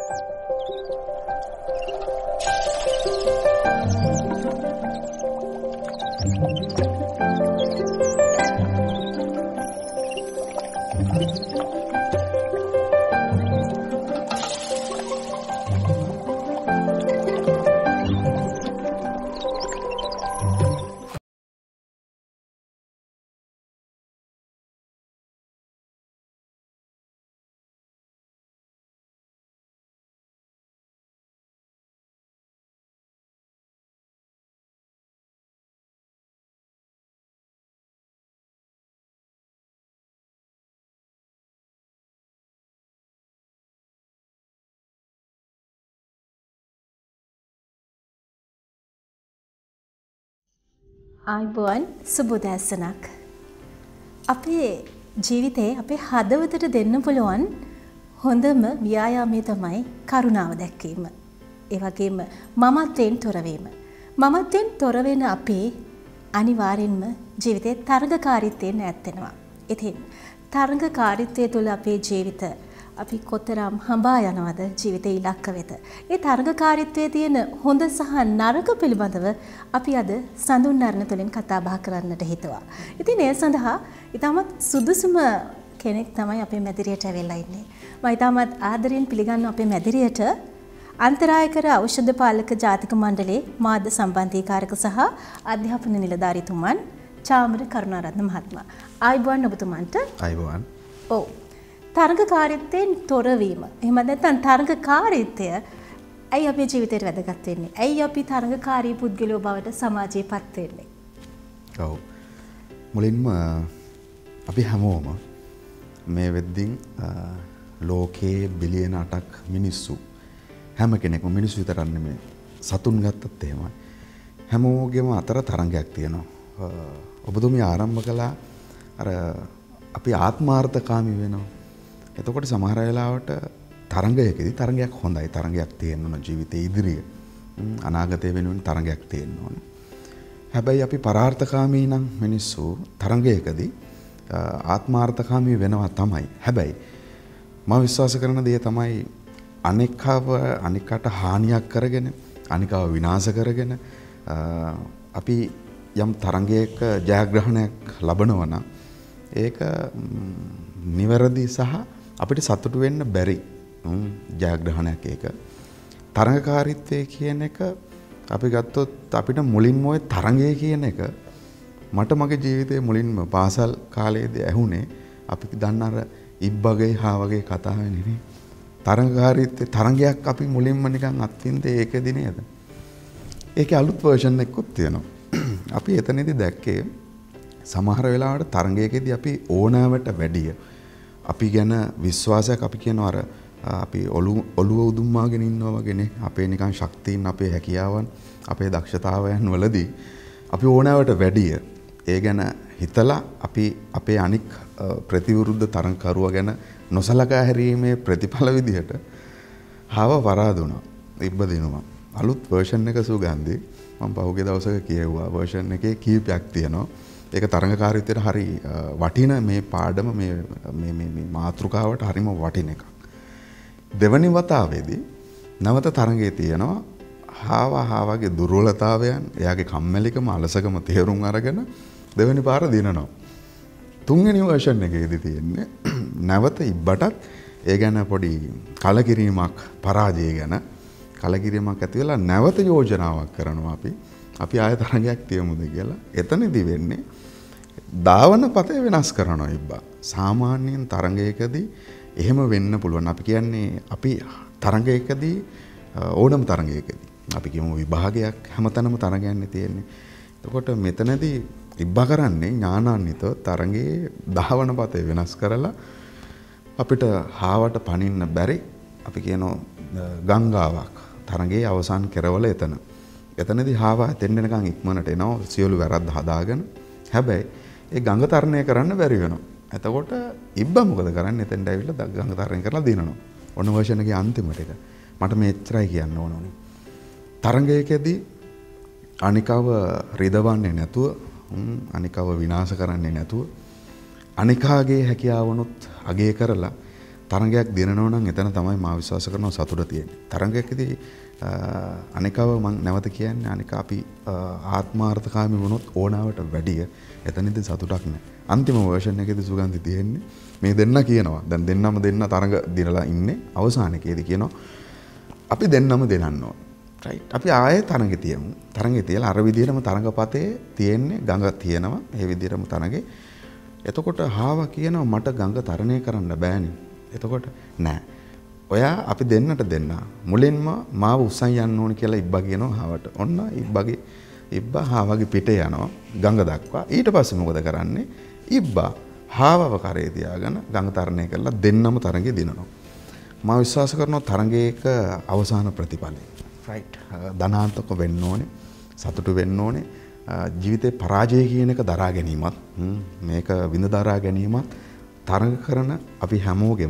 ආයිබෝන් සුබෝදෑසනක්. අපේ ජීවිතේ අපේ හදවතට දෙන්න පුළුවන් හොඳම ව්‍යායාමය තමයි කරුණාව දැක්වීම. ඒ වගේම මමත්වයෙන් තොර වීම. මමත්වයෙන් තොර වෙන අපේ අනිවාර්යෙන්ම ජීවිතේ තරඟකාරීත්වයෙන් ඈත් වෙනවා. ඉතින් තරඟකාරීත්වය තුළ අපේ ජීවිත අපි කොතරම් හඹා යනවද ජීවිතේ ඉලක්ක වෙත. ඒ තරඟකාරීත්වයේ තියෙන හොඳ සහ නරක පිළිබඳව අපි අද සඳුන් අරණ තුළින් කතා බහ කරන්නට හිතුවා. ඉතින් ඒ සඳහා ඊටමත් සුදුසුම කෙනෙක් තමයි අපේ මැදිරියට ඇවිල්ලා ඉන්නේ. මම ඊටමත් ආදරයෙන් පිළිගන්න අපේ මැදිරියට අන්තරායකර ඖෂධ පාලක ජාතික මණ්ඩලයේ මාධ්‍ය සම්බන්ධීකාරක සහ අධ්‍යාපන නිලධාරීතුමන් චාමර කරුණාරත්න මහත්මයා. ආයිබෝන් ඔබතුමන්ට. ආයිබෝන්. ඔව්. තරඟකාරීත්වයෙන් තොරවීම. එහෙම නැත්නම් තරඟකාරීත්වය ඇයි අපේ ජීවිතේට වැදගත් වෙන්නේ? ඇයි අපි තරඟකාරී පුද්ගලයෝ බවට සමාජයේපත් වෙන්නේ? ඔව්. මුලින්ම අපි හැමෝම මේ වෙද්දින් ලෝකයේ බිලියන 8ක් මිනිස්සු හැම කෙනෙක්ම මිනිස්සු විතරක් නෙමෙයි සතුන් ගත්තත් එහෙමයි. හැමෝගෙම අතර තරඟයක් තියෙනවා. ඔබතුමිය ආරම්භ කළා අර අපි ආත්මාර්ථකාමී වෙනවා. එතකොට සමහර වෙලාවට තරඟයකදී තරඟයක් හොඳයි. තරඟයක් තියෙන්න ඕන ජීවිතේ ඉදිරිය. අනාගතය වෙනුවෙන් තරඟයක් තියෙන්න ඕන. හැබැයි අපි පරාර්ථකාමී නම් මිනිස්සු තරඟයකදී ආත්මාර්ථකාමී වෙනවා තමයි. හැබැයි මම විශ්වාස කරන දේ තමයි අනිකට හානියක් කරගෙන අනිකව විනාශ කරගෙන අපි යම් තරඟයක ජයග්‍රහණයක් ලබනවා නම් ඒක නිවැරදි සහ අපිට සතුටු වෙන්න බැරි ජයග්‍රහණයක් ඒක. තරඟකාරීත්වය කියන එක අපි ගත්තොත් අපිට මුලින්ම ওই තරඟය කියන එක මට මගේ ජීවිතේ මුලින්ම පාසල් කාලයේදී ඇහුනේ අපි දන්න අර ඉබ්බගේ හා වගේ කතාවේ නෙමෙයි. තරඟකාරීත්වයේ තරඟයක් අපි මුලින්ම නිකන් අත්විඳේ ඒකදී නේද? ඒකේ අලුත් වර්ෂන් එකකුත් තියෙනවා. අපි එතනදී දැක්කේ සමහර වෙලාවට තරඟයකදී අපි ඕනෑමට වැඩිය අපි ගැන විශ්වාසයක් අපි කියනවා අර අපි ඔළුව උදුම්මාගෙන ඉන්නවා වගේනේ අපේ නිකන් ශක්තියින් අපේ හැකියාවන් අපේ දක්ෂතාවයන් වලදී අපි ඕනෑමට වැඩිය ඒ ගැන හිතලා අපි අපේ අනික් ප්‍රතිවිරුද්ධ තරඟකරුවා ගැන නොසලකා හැරීමේ ප්‍රතිඵල විදිහට හාව වරාදුණා ඉබ්බ දිනුවා අලුත් වර්ෂන් එක සුගන්ධි මම පහුගිය දවසක කියෙව්වා වර්ෂන් එකේ කීපයක් තියෙනවා ඒක තරඟකාරීත්වයට හරි වටින මේ පාඩම මේ මාතෘකාවට හරිම වටින එකක්. දෙවනි වතාවේදී නැවත තරඟයේ තියෙනවා හාවගේ දුර්වලතාවයන්, එයාගේ කම්මැලිකම, අලසකම තේරුම් අරගෙන දෙවනි පාර දිනනවා. තුන්වෙනි වර්ෂන් එකේදී තියෙන්නේ නැවත ඉබ්බටත් ඒ ගැන පොඩි කලකිරීමක්, පරාජය ගැන කලකිරීමක් ඇති වෙලා නැවත යෝජනාවක් කරනවා අපි ආය තරඟයක් තියමුද කියලා. එතනදී වෙන්නේ ධාවන පතය වෙනස් කරනවා ඉබ්බා. සාමාන්‍යයෙන් තරඟයකදී එහෙම වෙන්න පුළුවන්. අපි කියන්නේ අපි තරඟයකදී ඕනම තරඟයකදී අපි කියමු විභාගයක් හැමතැනම තරඟයන්නේ තියෙන්නේ. එතකොට මෙතනදී ඉබ්බා කරන්නේ ඥානාන්විතව තරඟයේ ධාවන පතය වෙනස් කරලා අපිට හාවට පනින්න බැරි අපි කියනවා ගංගාවක් තරඟයේ අවසන් කෙරවල එතනදී හාවා දෙන්නෙනකන් ඉක්මනට එනවා සියලු වැරද්ද හදාගෙන. හැබැයි ඒ ගඟ තරණය කරන්න බැරි වෙනවා. එතකොට ඉබ්බා මොකද කරන්නේ? එතෙන්ට ඇවිල්ලා ගඟ තරණය කරලා දිනනවා. ඔන්න වර්ෂන් එකේ අන්තිමට එක. මට මෙච්චරයි කියන්න ඕනේ. තරඟයකදී අනිකව රිදවන්නේ නැතුව, අනිකව විනාශ කරන්නේ නැතුව, අනිකාගේ හැකියාවනොත් අගය කරලා තරඟයක් දිනනවා නම් එතන තමයි මා විශ්වාස කරනවා සතුට තියෙන්නේ. තරඟයකදී අනිකව මම නැවත කියන්නේ අනික අපි ආත්මාර්ථකාමී වුණොත් ඕනාවට වැඩිය එතනදී සතුටක් නැහැ. අන්තිම වර්ෂන් එකේදී සුගන්ධි තියෙන්නේ මේ දෙන්න කියනවා. දැන් දෙන්නම දෙන්න තරඟ දිනලා ඉන්නේ අවසානයේදී කියනවා අපි දෙන්නම දෙනන්න ඕන. රයිට්. අපි ආයේ තරඟේ තියමු. තරඟේ තියලා අර විදිහටම තරඟපතේ තියෙන්නේ ගඟ තියෙනවා. ඒ විදිහටම තරඟේ. එතකොට හාව කියනවා මට ගඟ තරණය කරන්න බෑනේ. එතකොට නෑ. ඔයා අපි දෙන්නට දෙන්න. මුලින්ම මාව උස්සන් යන්න ඕන කියලා ඉබ්බා කියනවා හාවට. ඔන්න ඉබ්බා හාවගේ පිටේ යනවා ගඟ දක්වා. ඊට පස්සේ මොකද කරන්නේ? ඉබ්බා හාවව කරේ තියාගෙන ගඟ තරණය කරලා දෙන්නම තරඟේ දිනනවා. මම විශ්වාස කරනවා තරඟයක අවසාන ප්‍රතිඵලය. රයිට්. ධනාත්මක වෙන්න ඕනේ. සතුටු වෙන්න ඕනේ. ජීවිතේ පරාජය කියන එක දරා ගැනීමත් මේක විඳ දරා ගැනීමත් තරඟ කරන අපි හැමෝගෙම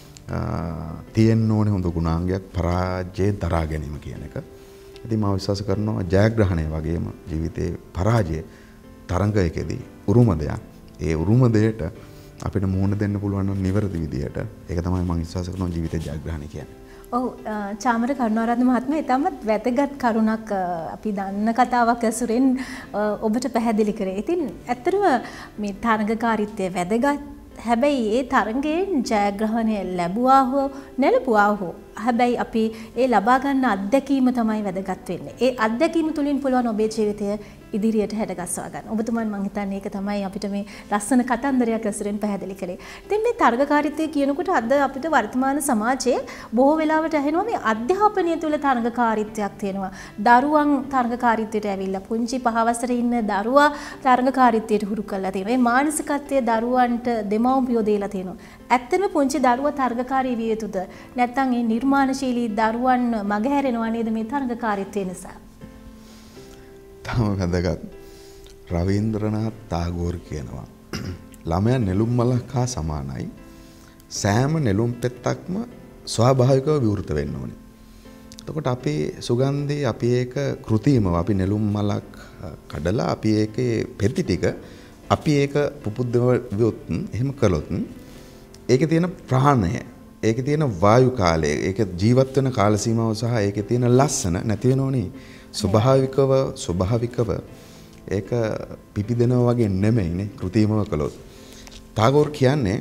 තියෙන්න ඕනේ හොඳ ගුණාංගයක් පරාජය දරා ගැනීම කියන එක. ඉතින් මම විශ්වාස කරනවා ජයග්‍රහණය වගේම ජීවිතේ පරාජය තරඟයකදී උරුම දෙයක්. ඒ උරුම දෙයට අපිට මුහුණ දෙන්න පුළුවන් නම් නිවැරදි විදියට ඒක තමයි මම විශ්වාස කරනවා ජීවිතේ ජයග්‍රහණය කියන්නේ. ඔව් චාමර කරුණාරත්න මහත්මයා ඊටමත් වැදගත් කරුණක් අපි දන්න කතාවක් ඇසුරෙන් ඔබට පැහැදිලි කරේ. ඉතින් ඇත්තටම මේ තරඟකාරීත්වය වැදගත්. හැබැයි ඒ තරඟයෙන් ජයග්‍රහණය ලැබුවා හෝ නැලපුවා හෝ හැබැයි අපි ඒ ලබා ගන්න අත්දැකීම තමයි වැදගත් වෙන්නේ. ඒ අත්දැකීම තුලින් පුළුවන් ඔබේ ජීවිතය ඉදිරියට හැඩගස්වා ගන්න. ඔබතුමන් මම හිතන්නේ ඒක තමයි අපිට මේ ලස්සන කතන්දරයක් ඇසුරෙන් පැහැදිලි කළේ. ඉතින් මේ තරඟකාරීත්වය කියනකොට අද අපිට වර්තමාන සමාජයේ බොහෝ වෙලාවට ඇහෙනවා මේ අධ්‍යාපනය තුළ තරඟකාරීත්වයක් තියෙනවා. දරුවන් තරඟකාරීත්වයට ඇවිල්ලා පුංචි 5 වසරේ ඉන්න දරුවා තරඟකාරීත්වයට හුරු කරලා තියෙනවා. මේ මානසිකත්වය දරුවන්ට දෙමව්පියෝ දීලා තියෙනවා. ඇත්තම පුංචි දරුවා තරඟකාරී විය යුතුද? නැත්නම් මේ නිර්මාණශීලී දරුවන් මගහැරෙනවා නේද මේ තරඟකාරීත්වය නිසා? තම වැදගත් රවීන්ද්‍රනාත් ටාගෝර් කියනවා ළමයා නෙළුම් මලක් හා සමානයි. සෑම නෙළුම් පෙත්තක්ම ස්වාභාවිකව විවෘත වෙන්න ඕනේ. එතකොට අපි සුගන්ධි අපි ඒක කෘතිමව අපි නෙළුම් මලක් කඩලා අපි ඒකේ පෙති ටික අපි ඒක පුපුද්දවොත් එහෙම කළොත් ඒකේ තියෙන ප්‍රාණය ඒකේ තියෙන වායු කාලය ඒකේ ජීවත් වෙන කාල සීමාව සහ ඒකේ තියෙන ලස්සන නැති වෙනෝනේ. ස්වභාවිකව ඒක පිපිදෙනවා වගේ නෙමෙයිනේ කෘතිමව කළොත්. ටාගෝර් කියන්නේ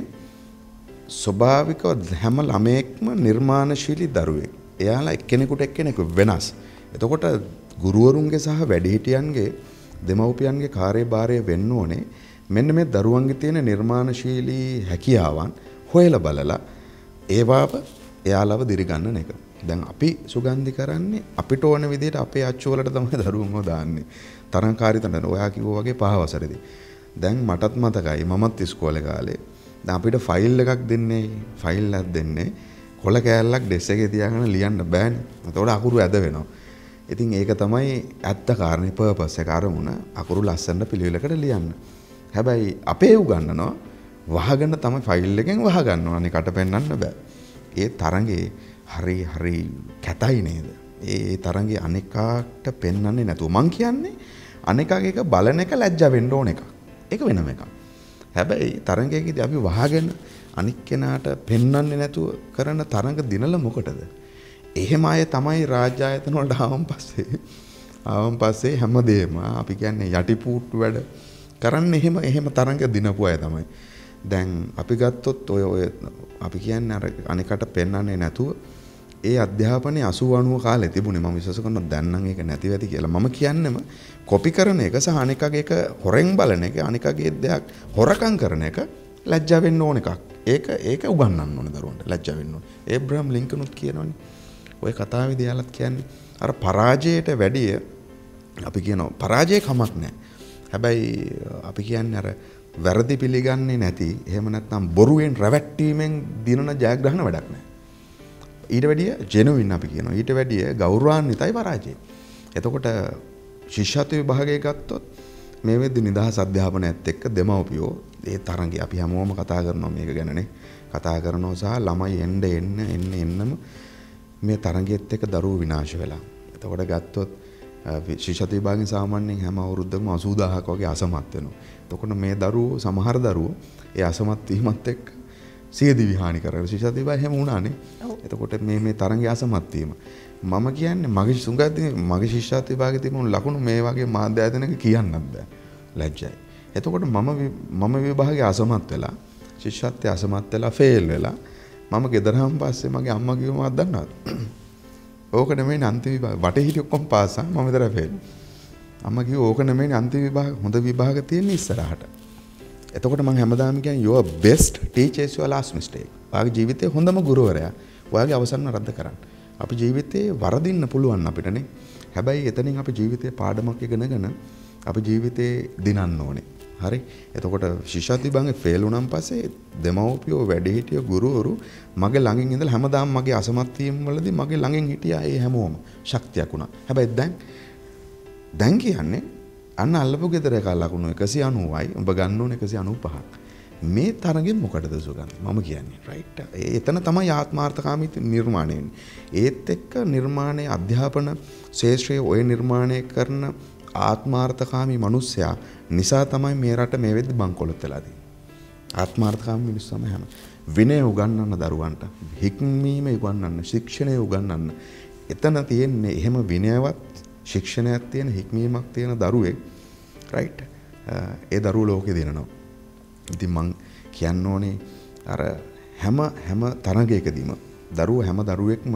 ස්වභාවිකව හැම ළමයෙක්ම නිර්මාණශීලී දරුවෙක්. එයාලා එක්කෙනෙකු වෙනස්. එතකොට ගුරුවරුන්ගේ සහ වැඩිහිටියන්ගේ දෙමව්පියන්ගේ කාර්යභාරය වෙන්න ඕනේ මෙන්න මේ දරුවන්ගේ තියෙන නිර්මාණශීලී හැකියාවන් හොයලා බලලා ඒවාව එයාලව දිරිගන්නන එක. දැන් අපි සුගන්ධි කරන්නේ අපිට ඕන විදිහට අපේ අච්චු වලට තමයි දරුවන්ව දාන්නේ. තරංකාරිතන ඔයා කිව්වා වගේ 5 වසරේදී. දැන් මටත් මතකයි මමත් ඉස්කෝලේ කාලේ. දැන් අපිට ෆයිල් එකක් දෙන්නේ ෆයිල් එකක් දෙන්නේ කොළ කෑල්ලක් ඩෙස් එකේ තියාගෙන ලියන්න බෑනේ. එතකොට අකුරු ඇද වෙනවා. ඉතින් ඒක තමයි ඇත්ත කාරණේ පර්පස් එක අරමුණ අකුරු ලස්සන පිළිවෙලකට ලියන්න. හැබැයි අපේ උගන්නනවා වහගෙන තමයි ෆයිල් එකෙන් වහගන්නවා. අනිකට පෙන්වන්න බෑ. ඒ තරඟේ හරි කැතයි නේද? ඒ තරඟේ අනිකාට පෙන්වන්නේ නැතුව මං කියන්නේ අනිකාගේ එක බලන එක ලැජ්ජා වෙන්න ඕන එකක්. ඒක වෙනම එකක්. හැබැයි තරඟයේදී අපි වහගෙන අනික් කෙනාට පෙන්වන්නේ නැතුව කරන තරඟ දිනල මොකටද? එහෙම අය තමයි රාජ්‍ය ආයතන වලට ආවන් පස්සේ හැමදේම අපි කියන්නේ යටිපූට්ටු වැඩ කරන්නේ එහෙම තරඟ දිනපු අය තමයි. දැන් අපි ගත්තොත් ඔය අපි කියන්නේ අර අනිකට පෙන්වන්නේ නැතුව ඒ අධ්‍යාපනයේ 80 90 කාලේ තිබුණේ මම විශ්වාස කරනවා දැන් නම් ඒක නැති වෙති කියලා. මම කියන්නේම කොපි කරන එක සහ අනිකගේ එක හොරෙන් බලන එක අනිකගේ දෙයක් හොරකම් කරන එක ලැජ්ජා වෙන්න ඕන එකක්. ඒක උගන්වන්න ඕනේ දරුවන්ට ලැජ්ජා වෙන්න ඕනේ. ඒබ්‍රහම් ලින්කනුත් කියනවනේ. ওই කතාවේදී යාලත් කියන්නේ අර පරාජයට වැඩිය අපි කියනවා පරාජය කමක් නැහැ. හැබැයි අපි කියන්නේ අර වැරදි පිළිගන්නේ නැති එහෙම නැත්නම් බොරුවෙන් රැවට්ටීමෙන් දිනන ජයග්‍රහණ වැඩක් නැහැ. ඊට වැඩිය ජෙනුයින් අපි කියනවා. ඊට වැඩිය ගෞරවාන්විතයි පරාජය. එතකොට ශිෂ්‍යත්ව විභාගය ගත්තොත් මේ වෙද්දි නිදහස් අධ්‍යාපනයත් එක්ක දෙමව්පියෝ ඒ තරඟේ අපි හැමෝම කතා කරනවා මේක ගැනනේ. කතා කරනවා සහ ළමයි එන්නම මේ තරඟෙත් එක්ක දරුවෝ විනාශ වෙලා. එතකොට ගත්තොත් ශිෂ්‍යත්ව විභාගයෙන් සාමාන්‍යයෙන් හැම අවුරුද්දකම 80000ක් වගේ අසමත් වෙනවා. එතකොට මේ දරුවෝ සමහර දරුවෝ ඒ අසමත් වීමත් එක්ක සියදි විහානි කරගෙන ශිෂ්‍යත්ව විභාගය හැම වුණානේ. එතකොට මේ තරංගය අසමත් වීම. මම කියන්නේ මගේ ශිෂ්‍යත්ව විභාගයේ තිබුණු ලකුණු මේ වගේ මාධ්‍ය ආයතනක කියන්නත් බෑ. ලැජ්ජයි. එතකොට මම විභාගයේ අසමත් වෙලා ශිෂ්‍යත්වයේ අසමත් වෙලා ෆේල් වෙලා මම ගෙදරහම පස්සේ මගේ අම්මා කිව්ව මොකක්ද දන්නවද? ඕක නෙමෙයි අන්තිම විභාග. වටේ හිටිය ඔක්කොම පාස් ආ මම විතරයි ෆේල්. අම්මා කිව්වා ඕක නෙමෙයි අන්තිම විභාග. හොඳ විභාග තියෙන්නේ ඉස්සරහට. එතකොට මම හැමදාම කියන්නේ your best teacher is your last mistake. ඔයාගේ ජීවිතේ හොඳම ගුරුවරයා ඔයාගේ අවසන් රද්ද කරන්න. අපි ජීවිතේ වරදින්න පුළුවන් අපිටනේ. හැබැයි එතනින් අපි ජීවිතේ පාඩමක් ඉගෙනගෙන අපි ජීවිතේ දිනන්න ඕනේ. හරි. එතකොට ශිෂ්‍යත්ව විභාගේ ෆේල් වුණාන් පස්සේ දෙමව්පියෝ වැඩිහිටියෝ ගුරුවරු මගේ ළඟින් ඉඳලා හැමදාම මගේ අසමත් වීම වලදී මගේ ළඟින් හිටියා ඒ හැමෝම ශක්තියක් වුණා. හැබැයි දැන් කියන්නේ අන්න අල්ලපු ගෙදර එක ලකුණු 190යි උඹ ගන්න ඕනේ 195ක්. මේ තරගෙන් මොකටද සුගන් මම කියන්නේ රයිට්. එතන තමයි ආත්මාර්ථකාමී නිර්මාණය වෙන්නේ. ඒත් එක්ක නිර්මාණයේ අධ්‍යාපන ශාස්ත්‍රයේ ඔය නිර්මාණය කරන ආත්මාර්ථකාමී මිනිස්සයා නිසා තමයි මේ රට මේ වෙද්දි බංකොලොත් වෙලා තියෙන්නේ. ආත්මාර්ථකාමී මිනිස්සු තමයි හැම විනය උගන්වන්න දරුවන්ට, හික්මීම උගන්වන්න, ශික්ෂණය උගන්වන්න. එතන තියෙන්නේ එහෙම විනයවත් ශික්ෂණයක් තියෙන හික්මීමක් තියෙන දරුවෙක් රයිට්. ඒ දරුවෝ ලෝකෙ දෙනනවා. ඉතින් මං කියන්න ඕනේ අර හැම තරගයකදීම හැම දරුවෙක්ම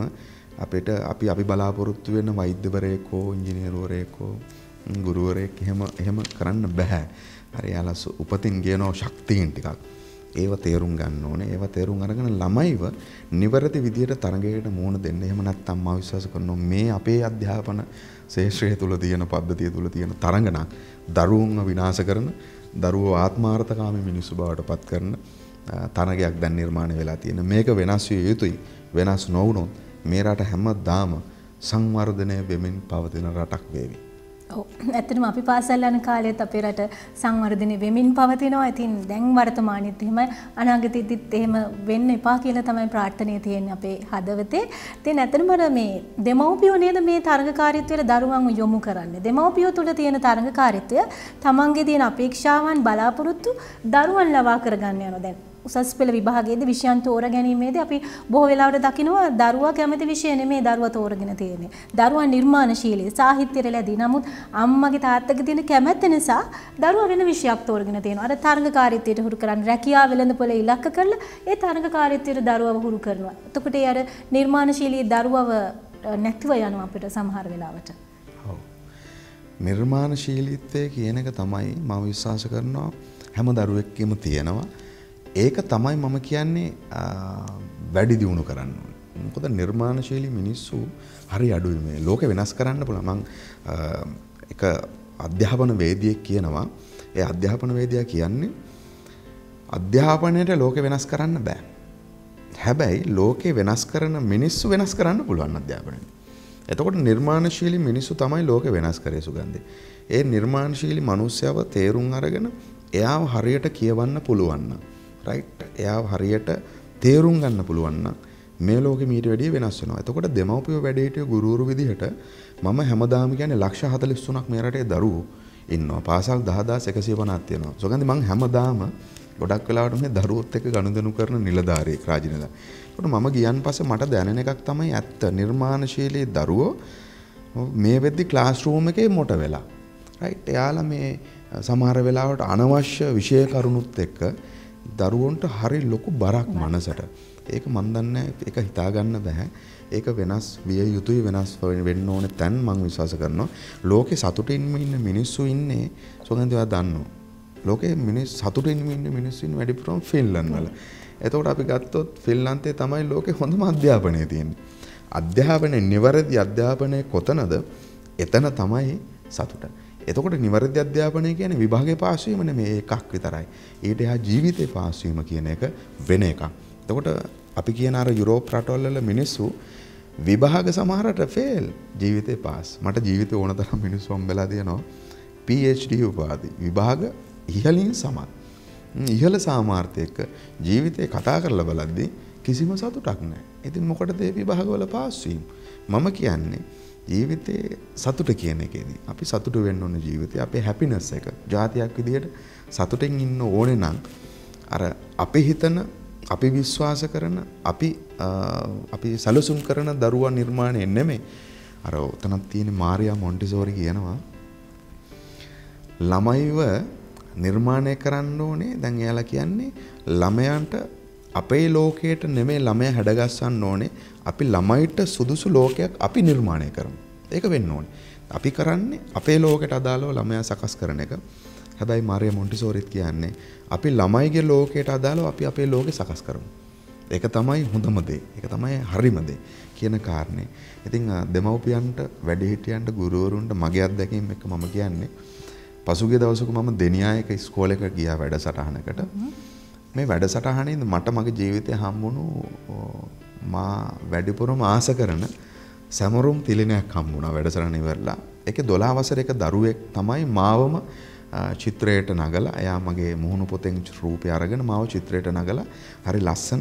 අපි බලාපොරොත්තු වෙන වෛද්‍යවරයෙක් හෝ ඉංජිනේරුවරයෙක් හෝ ගුරුවරයෙක් එහෙම කරන්න බෑ. අර යාලා උපතින් ගේන ශක්තියින් ටිකක් ඒව තේරුම් ගන්න ඕනේ. ඒව තේරුම් අරගෙන ළමයිව නිවැරදි විදියට තරගයට මුහුණ දෙන්න. එහෙම නැත්නම් මම විශ්වාස කරනවා මේ අපේ අධ්‍යාපන ශාස්ත්‍රය තුල තියෙන පද්ධතිය තුල තියෙන තරඟනක් දරුවන්ව විනාශ කරන, දරුවෝ ආත්මාර්ථකාමී මිනිස්සු බවට පත් කරන තරගයක් දැන් නිර්මාණය වෙලා තියෙන. මේක වෙනස් විය යුතුයි. වෙනස් නොවුනොත් මේ රට හැමදාම සංවර්ධනය වෙමින් පවතින රටක් වේවි. ඔව් ඇත්තටම අපි පාසල් යන කාලෙත් අපේ රට සංවර්ධනය වෙමින් පවතිනවා. ඉතින් දැන් වර්තමානයේත් එහෙමයි අනාගතයේදීත් එහෙම වෙන්න එපා කියලා තමයි ප්‍රාර්ථනාව තියෙන්නේ අපේ හදවතේ. ඉතින් ඇත්තටම මේ දෙමව්පියෝ නේද මේ තරඟකාරීත්වයට දරුවන්ව යොමු කරන්නේ. දෙමව්පියෝ තුල තියෙන තරඟකාරීත්වය තමන්ගේ තියෙන අපේක්ෂාවන් බලාපොරොත්තු දරුවන් ලවා කරගන්න යනවා. දැන් උසස් පෙළ විභාගයේදී විෂයන් තෝරා ගැනීමේදී අපි බොහෝ වෙලාවට දකිනවා දරුවා කැමති විෂය නෙමෙයි දරුවා තෝරගෙන තියෙන්නේ. දරුවා නිර්මාණශීලී සාහිත්‍යයට ලැබී. නමුත් අම්මගේ තාත්තගේ තියෙන කැමැත්ත නිසා දරුවා වෙන විෂයක් තෝරගෙන තියෙනවා. අර තරඟකාරීත්වයට හුරු කරන්නේ රැකියාව වෙළඳපොළ ඉලක්ක කරලා ඒ තරඟකාරීත්වයට දරුවව හුරු කරනවා. එතකොට ඒ අර නිර්මාණශීලී දරුවව නැතිව යනවා අපිට සමහර වෙලාවට. ඔව්. නිර්මාණශීලීත්වය කියන එක තමයි මම විශ්වාස කරනවා හැම දරුවෙක්ගේම තියෙනවා. ඒක තමයි මම කියන්නේ වැඩි දියුණු කරන්න ඕනේ. මොකද නිර්මාණශීලී මිනිස්සු හරි අඩුයි මේ ලෝකෙ වෙනස් කරන්න පුළුවන්. මම එක අධ්‍යාපන වේදිකයෙක් කියනවා. ඒ අධ්‍යාපන වේදිකයා කියන්නේ අධ්‍යාපනයට ලෝකෙ වෙනස් කරන්න බෑ. හැබැයි ලෝකෙ වෙනස් කරන මිනිස්සු වෙනස් කරන්න පුළුවන් අධ්‍යාපනය. එතකොට නිර්මාණශීලී මිනිස්සු තමයි ලෝකෙ වෙනස් කරේ සුගන්ධේ. ඒ නිර්මාණශීලී මිනිස්සයව තේරුම් අරගෙන එයාව හරියට කියවන්න පුළුවන් නම් රයිට් එයාව හරියට තේරුම් ගන්න පුළුවන් නම් මේ ලෝකෙ මීට වැඩිය වෙනස් වෙනවා. එතකොට දෙමව්පියෝ වැඩිහිටියෝ ගුරුවරු විදිහට මම හැමදාම කියන්නේ ලක්ෂ 43ක් මේ රටේ දරුවෝ ඉන්නවා. පාසල් 10150ක් තියෙනවා. සොගන්දි මම හැමදාම ගොඩක් වෙලාවට මේ දරුවොත් එක්ක ගනුදෙනු කරන නිලධාරියෙක් රාජිනලා. ඒකට මම ගියන් පස්සේ මට දැනෙන එකක් තමයි ඇත්ත. නිර්මාණශීලී දරුවෝ මේ වෙද්දි ක්ලාස් රූම් එකේ මොට වෙලා. රයිට් එයාලා මේ සමහර වෙලාවට අනවශ්‍ය විෂය කරුණුත් එක්ක දරුවන්ට හරි ලොකු බරක් මනසට. ඒක මන් දන්නේ ඒක හිතා ගන්න බෑ. ඒක වෙනස් විය යුතුයි වෙනස් වෙන්න ඕනේ තැන් මම විශ්වාස කරනවා. ලෝකේ සතුටින් ඉන්න මිනිස්සු ඉන්නේ සොගන්දි ඔයා දන්නවා. ලෝකේ සතුටින් ඉන්න මිනිස්සු ඉන්නේ වැඩිපුරම ෆින්ලන්ඩ් වල. එතකොට අපි ගත්තොත් ෆින්ලන්තේ තමයි ලෝකේ හොඳම අධ්‍යාපනය තියෙන්නේ. අධ්‍යාපනයේ නිවැරදි අධ්‍යාපනයේ කොතනද? එතන තමයි සතුට. එතකොට නිවැරදි අධ්‍යාපනය කියන්නේ විභාගේ පාස් වීම නෙමෙයි එකක් විතරයි. ඊට එහා ජීවිතේ පාස් වීම කියන එක වෙන එකක්. එතකොට අපි කියන අර යුරෝප් රටවල මිනිස්සු විභාග සමහරට ෆේල් ජීවිතේ පාස්. මට ජීවිතේ ඕන තරම් මිනිස්සු හම්බෙලා තියෙනවා PhD උපාධි විභාග ඉහළින් සමත්. ඉහළ සාමාර්ථයක ජීවිතේ කතා කරලා බලද්දී කිසිම සතුටක් නැහැ. ඉතින් මොකටද මේ විභාගවල පාස් වීම? මම කියන්නේ ජීවිතේ සතුට කියන එකේදී අපි සතුට වෙන්න ඕන ජීවිතේ අපේ හැපිනස් එක ජාතියක් විදියට සතුටින් ඉන්න ඕනේ නම් අර අපි හිතන අපි විශ්වාස කරන අපි සැලසුම් කරන දරුවා නිර්මාණය නෙමෙයි. අර උතනක් තියෙන මාරියා මොන්ටිසෝරි කියනවා ළමයිව නිර්මාණය කරන්න ඕනේ. දැන් එයාලා කියන්නේ ළමයන්ට අපේ ලෝකයට නෙමෙයි ළමයා හැඩගස්සන්න ඕනේ. අපි ළමයිට සුදුසු ලෝකයක් අපි නිර්මාණය කරමු. ඒක වෙන්න ඕනේ. අපි කරන්නේ අපේ ලෝකයට අදාළව ළමයා සකස් කරන එක. හැබැයි මාරියා මොන්ටිසෝරිත් කියන්නේ අපි ළමයිගේ ලෝකයට අදාළව අපි අපේ ලෝකෙ සකස් කරමු. ඒක තමයි හොඳම දේ. ඒක තමයි හරිම දේ කියන කාරණේ. ඉතින් දෙමව්පියන්ට, වැඩිහිටියන්ට, ගුරුවරුන්ට මගේ අත්දැකීම් එක මම කියන්නේ පසුගිය දවසක මම දෙනියායක ඉස්කෝලේකට ගියා වැඩසටහනකට. මේ වැඩසටහනේ මට මගේ ජීවිතේ හම්බුණු මා වැඩිපුරම ආස කරන සමරුම් තිලිනයක් හම්බුණා වැඩසටහන ඉවරලා. ඒකේ 12 වසරේක දරුවෙක් තමයි මාවම චිත්‍රයට නගලා එයා මගේ මුහුණු පොතෙන් රූපය අරගෙන මාව චිත්‍රයට නගලා හරි ලස්සන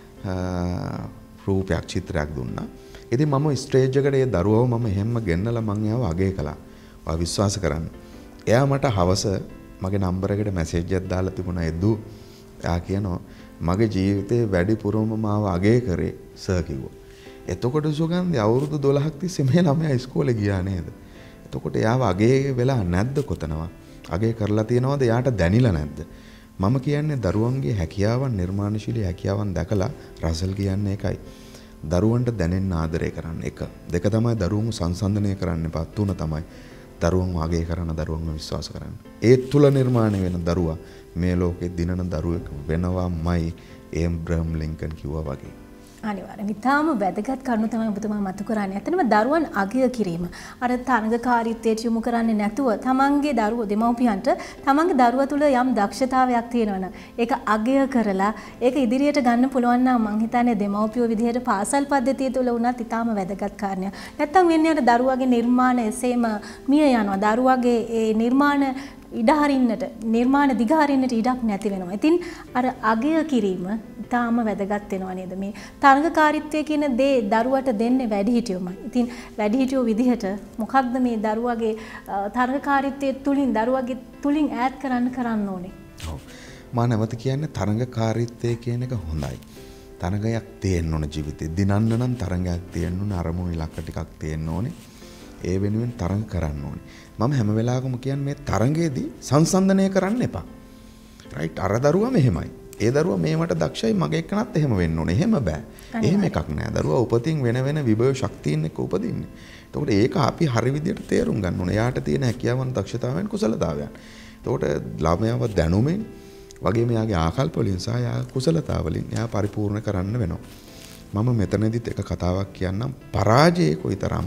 රූපයක් චිත්‍රයක් දුන්නා. ඉතින් මම ස්ටේජ් එකට ඒ දරුවව මම එහෙම්ම ගෙන්නලා මම එයාව අගය කළා. ඔයා විශ්වාස කරන්න. එයා මට හවස මගේ නම්බර් එකට මැසේජ් එකක් දාලා තිබුණා එදු. එයා කියනවා මගේ ජීවිතේ වැඩිපුරම මාව අගය කරේ සර් කිව්වා. එතකොට සුගන්ධි අවුරුදු 12ක් තිස්සේ මේ ළමයා ඉස්කෝලේ ගියා නේද? එතකොට එයාව අගය වෙලා නැද්ද කොතනවා? අගය කරලා තියනවද? එයාට දැනිලා නැද්ද? මම කියන්නේ දරුවන්ගේ හැකියාවන්, නිර්මාණශීලී හැකියාවන් දැකලා රසල් කියන්නේ ඒකයි. දරුවන්ට දැනෙන්න ආදරය කරන්න. එක. දෙක තමයි දරුවන්ව සංසන්දනය කරන්න එපා. තුන තමයි දරුවන්ව අගය කරන, දරුවන්ව විශ්වාස කරන්න. ඒ තුල නිර්මාණය වෙන දරුවා මේ ලෝකේ දිනන දරුවෙක් වෙනවාමයි ඒබ්‍රහම් ලින්කන් කිව්වා වගේ. අනිවාර්යයෙන්. ඊටාම වැදගත් කරුණු තමයි ඔබතුමා මතු කරන්නේ. ඇත්තටම දරුවන් අගය කිරීම. අර තරඟකාරීත්වයට යොමු කරන්නේ නැතුව තමන්ගේ දරුවෝ දෙමව්පියන්ට තමන්ගේ දරුවා තුළ යම් දක්ෂතාවයක් තියෙනවනම් ඒක අගය කරලා ඒක ඉදිරියට ගන්න පුළුවන් නම් මං හිතන්නේ දෙමව්පියෝ විදිහට පාසල් පද්ධතිය තුළ උනත් ඊටාම වැදගත් කාරණයක්. නැත්තම් වෙන්නේ අර දරුවාගේ නිර්මාණ එසේම මිය යනවා. දරුවාගේ ඒ නිර්මාණ ඉඩහරින්නට නිර්මාණ දිගහරින්නට ඉඩක් නැති වෙනවා. ඉතින් අර අගය කිරීම ඊටාම වැදගත් වෙනවා නේද? මේ තරඟකාරීත්වය කියන දේ දරුවට දෙන්නේ වැඩිහිටියෝමයි. ඉතින් වැඩිහිටියෝ විදිහට මොකක්ද මේ දරුවගේ තරඟකාරීත්වය තුලින් දරුවගේ තුලින් ඈඩ් කරන්න ඕනේ? ඔව්. මම නැවත කියන්නේ තරඟකාරීත්වය කියන එක හොඳයි. තරඟයක් තියෙන්න ඕන ජීවිතේ. දිනන්න නම් තරඟයක් තියෙන්න ඕන, අරමුණු ඉලක්ක ටිකක් තියෙන්න ඕනේ. ඒ වෙනුවෙන් තරඟ කරන්න ඕනේ. මම හැම වෙලාවකම කියන්නේ මේ තරඟයේදී සංසන්දනය කරන්න එපා. රයිට් අර දරුවා මෙහෙමයි. ඒ දරුවා මේවට දක්ෂයි මගේ එක්කනත් එහෙම වෙන්න ඕනේ. එහෙම බෑ. එහෙම එකක් නෑ. දරුවා උපතින් වෙන විභව ශක්තියින් එක්ක උපදින්නේ. එතකොට ඒක අපි හරි විදියට තේරුම් ගන්න ඕනේ. එයාට තියෙන හැකියාවන්, දක්ෂතාවයන්, කුසලතාවයන්. එතකොට ළමයාව දැනුමින් වගේම එයාගේ ආකල්ප වලින් සහ එයාගේ කුසලතාව වලින් එයා පරිපූර්ණ කරන්න වෙනවා. මම මෙතනදිත් එක කතාවක් කියන්නම්. පරාජය කොයිතරම්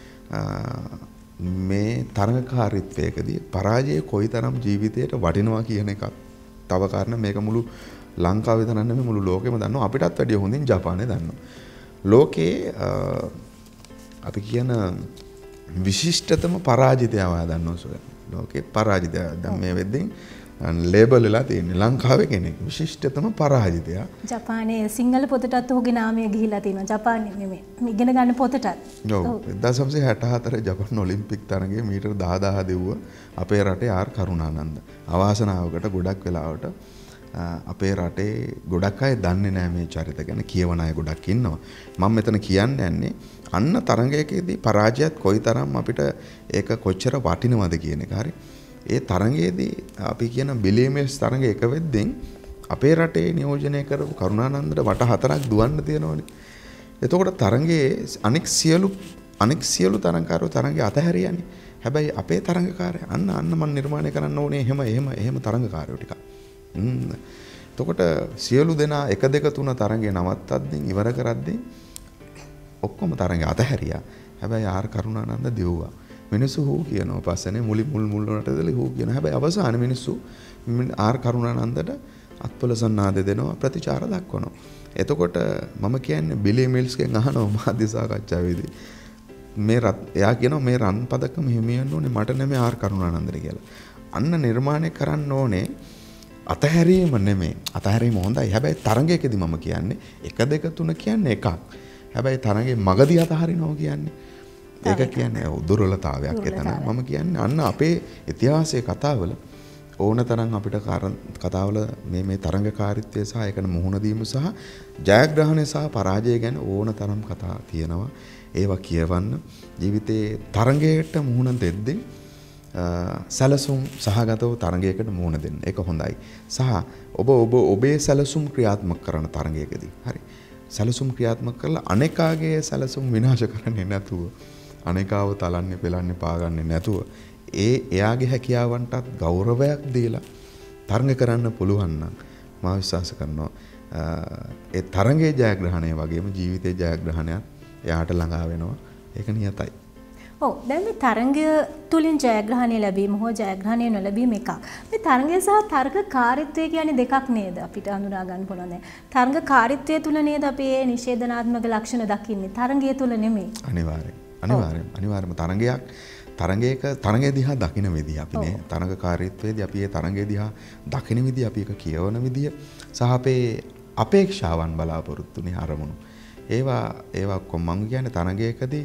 මේ තරඟකාරීත්වයකදී පරාජය කොයිතරම් ජීවිතයට වටිනවා කියන එකක්. තව කාරණා මේක මුළු ලංකාවේ තනන්න නෙමෙයි මුළු ලෝකෙම දන්නවා. අපිටත් වැඩිය හොඳින් ජපානයේ දන්නවා. ලෝකේ අපි කියන විශිෂ්ටතම පරාජිතයව දන්නවා සුගත. ලෝකේ පරාජිතය දැන් මේ වෙද්දී ලේබල් වෙලා තියෙන්නේ ලංකාවේ කෙනෙක් විශිෂ්ටතම පරාජිතයා. ජපානයේ සිංහල පොතටත් ඔහුගේ නාමය ගිහිලා තියෙනවා. ජපානයේ නෙමෙයි. ඉගෙන ගන්න පොතටත්. ඔව්. 1964 ජපාන් ඔලිම්පික් තරගයේ මීටර 10000 දෙව්ව අපේ රටේ ආර් කරුණානන්ද. අවාසනාවකට ගොඩක් වෙලාවට අපේ රටේ ගොඩක් අය දන්නේ නැහැ මේ චරිත ගැන. කියවන අය ගොඩක් ඉන්නවා. මම මෙතන කියන්න යන්නේ අන්න තරගයකදී පරාජයත් කොයිතරම් අපිට ඒක කොච්චර වටිනවද කියන එක. හරි. ඒ තරගයේදී අපි කියන බිලියමර්ස් තරගය එක වෙද්දෙන් අපේ රටේ නියෝජනය කරපු කරුණානන්දට වට 4ක් දුවන්න තියෙනවනේ. එතකොට තරගයේ අනෙක් සියලු තරගකාරයෝ තරගය අතහැරියානේ. හැබැයි අපේ තරගකාරයා අන්න මම නිර්මාණය කරන්න ඕනේ එහෙම තරගකාරයෝ ටිකක්. එතකොට සියලු දෙනා 1 2 3 තරගය නවත්තද්දී ඉවර කරද්දී ඔක්කොම තරගය අතහැරියා. හැබැයි ආර් කරුණානන්ද දෙව්වා. මිනිස්සු හූ කියනවා පස්සනේ මුල් වලටදලි හූ කියන. හැබැයි අවසාන මිනිස්සු ආර් කරුණානන්දට අත්පොල සන්නාද දෙනවා, ප්‍රතිචාර දක්වනවා. එතකොට මම කියන්නේ බිලි මිල්ස්ගෙන් අහනවා මාධ්‍ය සාකච්ඡාවේදී එයා කියනවා මේ රන් පදකම හිමියන්න ඕනේ මට නෙමෙයි ආර් කරුණානන්දට කියලා. අන්න නිර්මාණය කරන්න ඕනේ අතහැරීම නෙමෙයි. අතහැරීම හොඳයි. හැබැයි තරඟයකදී මම කියන්නේ 1 2 3 කියන්නේ එකක්. හැබැයි තරඟේ මගදී අතහරිනවා කියන්නේ ඒක කියන්නේ දුර්වලතාවයක් එතන. මම කියන්නේ අන්න අපේ ඉතිහාසයේ කතාවල ඕනතරම් අපිට කතාවල මේ තරංගකාරීත්වය සහ ඒකට මුහුණ දීම සහ ජයග්‍රහණය සහ පරාජය ගැන ඕනතරම් කතා තියෙනවා. ඒවා කියවන්න ජීවිතේ තරංගයකට මුහුණ දෙද්දී සැලසුම් සහගතව තරංගයකට මුහුණ දෙන්න. ඒක හොඳයි. සහ ඔබේ සැලසුම් ක්‍රියාත්මක කරන තරංගයකදී. හරි. සැලසුම් ක්‍රියාත්මක කරලා අනේකාගේ සැලසුම් විනාශ කරන්නේ නැතුව අනේකාව තලන්නේ පෙලන්නේ පාගන්නේ නැතුව එයාගේ හැකියාවන්ටත් ගෞරවයක් දීලා තරඟ කරන්න පුළුවන් නම් මම විශ්වාස කරනවා ඒ තරඟයේ ජයග්‍රහණය වගේම ජීවිතයේ ජයග්‍රහණයත් එයාට ළඟා වෙනවා. ඒක නියතයි. ඔව් දැන් මේ තරඟය තුලින් ජයග්‍රහණය ලැබීම හෝ ජයග්‍රහණය නොලැබීම එකක්. මේ තරඟය සහ තරඟකාරීත්වය කියන්නේ දෙකක් නේද අපිට හඳුනා ගන්න පුළුවන්. තරඟකාරීත්වය තුල නේද අපි මේ නිෂේධනාත්මක ලක්ෂණ දකින්නේ. තරඟය තුල නෙමෙයි. අනිවාර්යයෙන්ම තරඟය දිහා දකින විදිහ අපි නේ තරඟකාරීත්වයේදී අපි ඒ තරඟය දිහා දකින විදිහ අපි ඒක කියවන විදිහ සහ අපේ අපේක්ෂාවන් බලාපොරොත්තුනේ අරමුණු ඒවා කොහොම මම කියන්නේ තරඟයකදී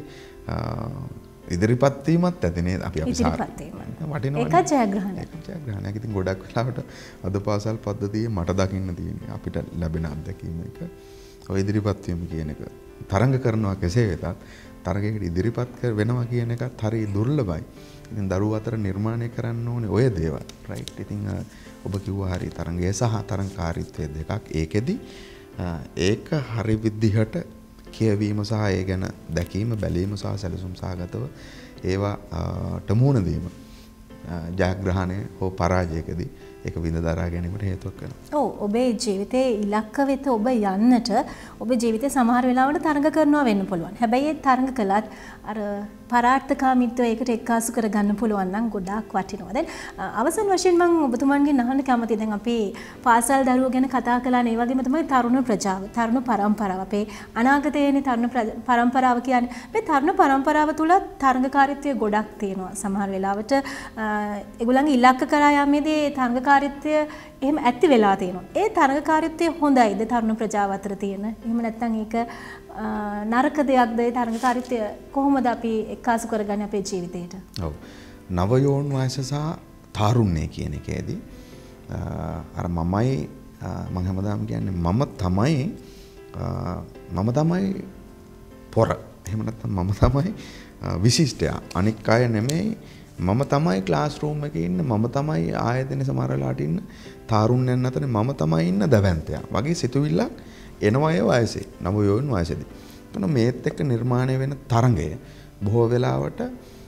ඉදිරිපත් වීමත් ඇති නේද අපි වටිනවා ඒක ජයග්‍රහණයක් ඉතින් ගොඩක් වෙලාවට අද පාසල් පද්ධතියේ මට දකින්න තියෙන්නේ අපිට ලැබෙන අත්දැකීම එක ඔය ඉදිරිපත් වීම කියන එක තරඟ කරනවා කෙසේ වෙතත් තරගයකට ඉදිරිපත් වෙනවා කියන එකත් හරි දුර්ලභයි. ඉතින් දරුවෝ අතර නිර්මාණය කරන්න ඕනේ ඔය දේවල්. රයිට්. ඉතින් ඔබ කිව්වා හරි තරගය සහ තරංකාරීත්වය දෙකක්. ඒකෙදි ඒක හරි විදිහට කියවීම සහ ඒ ගැන දැකීම, බැලීම සහ සැලසුම් සහගතව ඒවාට මුහුණ දීම ජයග්‍රහණය හෝ පරාජයකදී ඒක විඳ දරා ගැනීමට හේතුවක් වෙනවා. ඔව් ඔබේ ජීවිතයේ ඉලක්ක වෙත ඔබ යන්නට ඔබේ ජීවිතේ සමහර වෙලාවට තරඟ කරනවා වෙන්න පුළුවන්. හැබැයි ඒ තරඟ කළත් අර පරාර්ථකාමීත්වය ඒකට එක්කාසු කරගන්න පුළුවන් නම් ගොඩාක් වටිනවා. දැන් අවසන් වශයෙන් මම ඔබතුමන්ගෙන් අහන්න කැමතියි. දැන් අපි පාසල් දරුවෝ ගැන කතා කළා නේ. ඒ වගේම තමයි තරුණ ප්‍රජාව, තරුණ පරම්පරාව. අපේ අනාගතයේනේ තරුණ පරම්පරාව කියන්නේ. මේ තරුණ පරම්පරාව තුල තරඟකාරීත්වය ගොඩක් තියෙනවා. සමහර වෙලාවට ඒගොල්ලන්ගේ ඉලක්ක කරා යාමේදී තරඟකාරීත්වය එහෙම ඇති වෙලා තියෙනවා. ඒ තරඟකාරීත්වය හොඳයිද තරුණ ප්‍රජාව අතර තියෙන? එහෙම නැත්නම් ඒක නරක දෙයක්ද? ඒ තරඟකාරීත්වය කොහොමද අපි එක්කාසු කරගන්නේ අපේ ජීවිතේට? ඔව්. නවයෝන් වයස සහ තාරුණ්‍ය කියන එකේදී අර මමයි මම හැමදාම කියන්නේ මම තමයි පොර. එහෙම නැත්නම් මම තමයි විශිෂ්ටයා. අනික් අය නෙමෙයි. මම තමයි ක්ලාස් රූම් එකේ ඉන්න, මම තමයි ආයතනයේ සමහර වෙලාවට ඉන්න තාරුණ්‍යයන් අතර මම තමයි ඉන්න දවැන්තයා. වගේ සිතුවිල්ලක් එනවා ඒ වයසේ. නවයෝන් වයසේදී. එතන මේත් එක්ක නිර්මාණය වෙන තරඟය බොහෝ වෙලාවට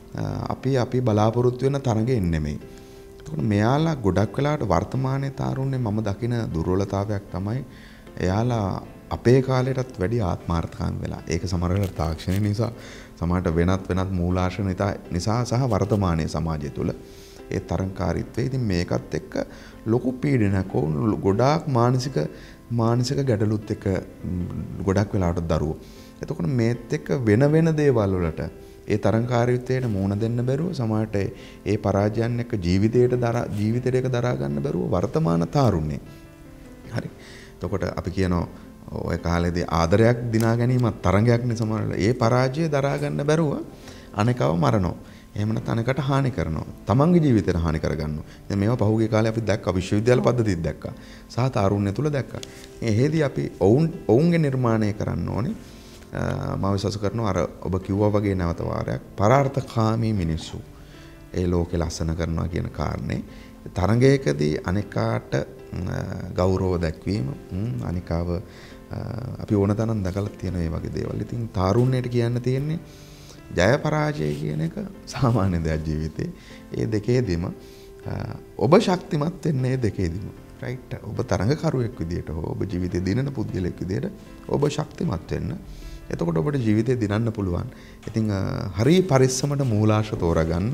අපි බලාපොරොත්තු වෙන තරඟෙ නෙමෙයි. එතකොට මෙයාලා ගොඩක් වෙලාවට වර්තමානයේ තාරුණ්‍යේ මම දකින දුර්වලතාවයක් තමයි එයාලා අපේ කාලයටත් වැඩි ආත්මාර්ථකාමී වෙලා. ඒක සමහර වෙලාවට තාක්ෂණය නිසා, සමහරට වෙනත් මූලාශ්‍ර නිසා සහ වර්තමානයේ සමාජය තුළ ඒ තරංකාරීත්වය. ඉතින් මේකත් එක්ක ලොකු පීඩනයක් ගොඩාක් මානසික ගැටලුත් එක්ක ගොඩක් වෙලාවට දරුවෝ. එතකොට මේත් එක්ක වෙන දේවල් වලට ඒ තරංකාරීත්වයට මුහුණ දෙන්න බැරුව සමහරට ඒ පරාජයන් එක්ක ජීවිතයට එක දරා ගන්න බැරුව වර්තමාන තාරුණ්‍යේ. හරි. එතකොට අපි කියනවා ඔය කාලේදී ආදරයක් දිනා ගැනීමත් තරංගයක් නේ සමහරවල්. ඒ පරාජය දරා ගන්න බැරුව අනේකව මරනවා. එහෙම නැත්නම් අනේකට හානි කරනවා. තමන්ගේ ජීවිතේට හානි කරගන්නවා. දැන් මේවා පහුගිය කාලේ අපි දැක්කා විශ්වවිද්‍යාල පද්ධතියක් දැක්කා. සහ තාරුණ්‍ය තුල දැක්කා. එහෙදී අපි ඔවුන්ගේ නිර්මාණය කරන්න ඕනේ. මම විශ්වාස කරනවා අර ඔබ කිව්වා වගේ නැවත වාරයක් පරාර්ථකාමී මිනිස්සු ඒ ලෝකේ ලස්සන කරනවා කියන කාරණේ තරංගයකදී අනිකාට ගෞරව දැක්වීම අනිකාව අපි ඕන තරම් දැකලා තියෙන මේ වගේ දේවල්. ඉතින් තාරුණ්‍යයට කියන්න තියෙන්නේ ජය පරාජය කියන එක සාමාන්‍ය දෙයක් ජීවිතේ. ඒ දෙකේදීම ඔබ ශක්තිමත් වෙන්නේ දෙකේදීම. රයිට්. ඔබ තරංගකරුවෙක් විදියට හෝ ඔබ ජීවිතේ දිනන පුද්ගලෙක් විදියට ඔබ ශක්තිමත් වෙන්න. එතකොට ඔබට ජීවිතේ දිනන්න පුළුවන්. ඉතින් හරි පරිස්සමට මූලාශ්‍ර තෝරගන්න.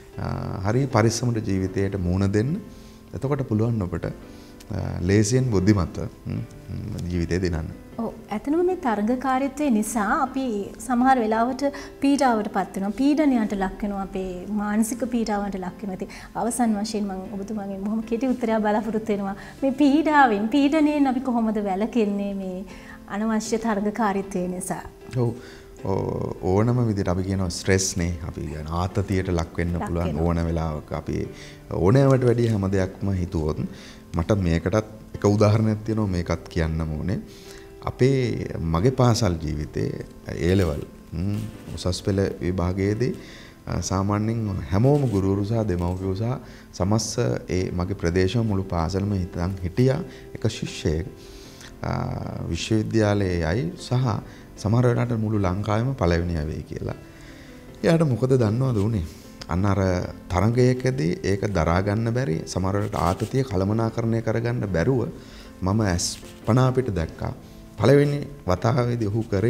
හරි පරිස්සමට ජීවිතයට මුහුණ දෙන්න. එතකොට පුළුවන් ඔබට ලේසියෙන් බුද්ධිමත්ව ජීවිතේ දිනන්න. ඔව් ඇත්තනම මේ තරඟකාරීත්වය නිසා අපි සමහර වෙලාවට පීඩාවටපත් වෙනවා. පීඩනයට ලක් වෙනවා. අපේ මානසික පීඩාවන්ට ලක් වෙනවා. ඉතින් අවසන් වශයෙන් මම ඔබතුමාගෙන් බොහොම කෙටි උත්තරයක් බලාපොරොත්තු වෙනවා. මේ පීඩනයෙන් අපි කොහොමද වැළකෙන්නේ මේ අනවශ්‍ය තරඟකාරීත්වය නිසා? ඔව් ඕනම විදිහට අපි කියනවා ස්ට්‍රෙස් නේ. අපි කියන ආතතියට ලක් වෙන්න පුළුවන් ඕන වෙලාවක. අපි ඕනෑමට වැඩිය හැම දෙයක්ම හිතුවොත් මට මේකටත් එක උදාහරණයක් තියෙනවා මේකත් කියන්නම ඕනේ. මගේ පාසල් ජීවිතයේ A level උසස් පෙළ විභාගයේදී සාමාන්‍යයෙන් හැමෝම ගුරුවරු සහ දෙමව්පියෝ සහ සමස්ත මගේ ප්‍රදේශම මුළු පාසලම හිතන් හිටියා එක ශිෂ්‍යයෙක් විශ්වවිද්‍යාලයේයි සහ සමහර වෙලාවට මුළු ලංකාවෙම පළවෙනියා වෙයි කියලා. එයාට මොකද දන්නවද උනේ? අන්න අර තරඟයකදී ඒක දරා ගන්න බැරි සමහර වෙලාවට ආතතිය කළමනාකරණය කරගන්න බැරුව මම පණ අපිට දැක්කා. පළවෙනි වතාවේදී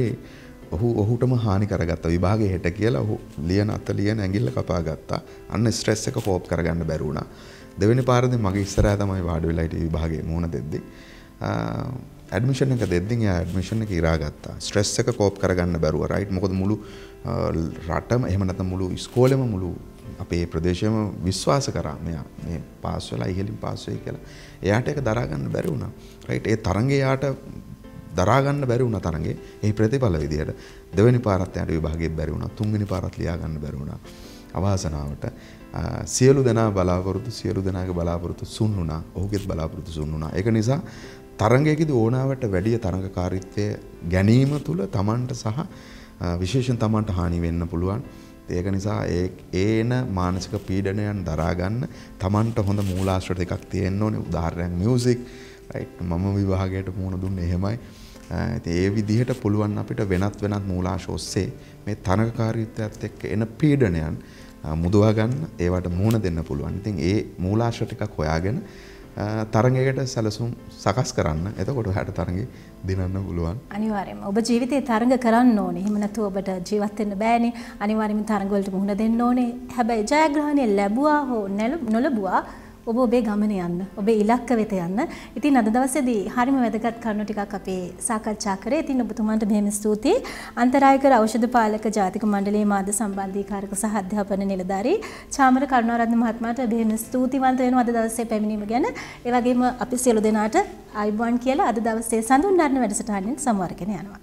ඔහුටම හානි කරගත්තා. විභාගේ හෙට කියලා ඔහු ලියන ඇඟිල්ල කපා ගත්තා. අන්න ස්ට්‍රෙස් එක කෝප් කරගන්න බැරි වුණා. දෙවෙනි පාරදී මගේ ඉස්සරහා තමයි වාඩි වෙලා හිටියේ විභාගේ මුහුණ දෙද්දී. ඇඩ්මිෂන් එක දෙද්දී එයා ඇඩ්මිෂන් එක ඉරා ගත්තා. ස්ට්‍රෙස් එක කෝප් කරගන්න බැරුව රයිට්. මොකද මුළු රටම එහෙම නැත්නම් මුළු ඉස්කෝලේම මුළු අපේ ප්‍රදේශයේම විශ්වාස කරා මෙයා මේ පාස් වෙලා ඉහළින් පාස් වෙයි කියලා. එයාට ඒක දරා ගන්න බැරි වුණා. රයිට්. ඒ තරඟේ එයාට දරා ගන්න බැරි වුණා තරඟේ. ඒ ප්‍රතිඵල විදියට දෙවෙනි පාරත් එයාට විභාගෙත් බැරි වුණා. තුන්වෙනි පාරත් ලියා ගන්න බැරි වුණා. අවාසනාවට සියලු දෙනාගේ බලාපොරොත්තු සුන් වුණා. ඔහුගේත් බලාපොරොත්තු සුන් වුණා. ඒක නිසා තරඟයකදී ඕනාවට වැඩිය තරඟකාරීත්වය ගැනීම තුළ Tamanට සහ විශේෂයෙන් Tamanට හානි වෙන්න පුළුවන්. ඒක නිසා ඒන මානසික පීඩනයන් දරා ගන්න Tamanට හොඳ මූලාශ්‍ර ටිකක් තියෙන්න ඕනේ. උදාහරණයක් මියුසික් රයිට්. මම විභාගයට මුහුණ දුන්නේ එහෙමයි. ඒ විදිහට පුළුවන් අපිට වෙනත් මූලාශ්‍ර ඔස්සේ මේ තරඟකාරීත්වයත් එක්ක එන පීඩනයන් මුදවා ගන්න ඒවට මුහුණ දෙන්න පුළුවන්. ඉතින් ඒ මූලාශ්‍ර ටිකක් හොයාගෙන තරඟයකට සැලසුම් සකස් කරන්න. එතකොට ඔයාට තරඟේ දිනන්න පුළුවන්. අනිවාර්යයෙන්ම ඔබ ජීවිතේ තරඟ කරන්න ඕනේ. එහෙම නැතුව ඔබට ජීවත් වෙන්න බෑනේ. අනිවාර්යයෙන්ම තරඟ වලට මුහුණ දෙන්න ඕනේ. හැබැයි ජයග්‍රහණය ලැබුවා හෝ නොලැබුවා ඔබ ඔබේ ගමන යන්න, ඔබේ ඉලක්ක වෙත යන්න. ඉතින් අද දවසේදී හරිම වැදගත් කරුණු ටිකක් අපි සාකච්ඡා කරේ. ඉතින් ඔබතුමාන්ට බෙහෙම ස්තුතියි. අන්තරායකර ඖෂධ පාලක ජාතික මණ්ඩලයේ මාධ්‍ය සම්බන්ධීකාරක සහ අධ්‍යාපන නිලධාරී චාමර කරුණාරත්න මහත්මයාට බෙහෙම ස්තුතිවන්ත වෙනවා අද දවසේ පැමිණීම ගැන. ඒ වගේම අපි සියලු දෙනාට ආයුබෝවන් කියලා අද දවසේ සඳුන් නරන වැඩසටහනින් සමවරගෙන යනවා.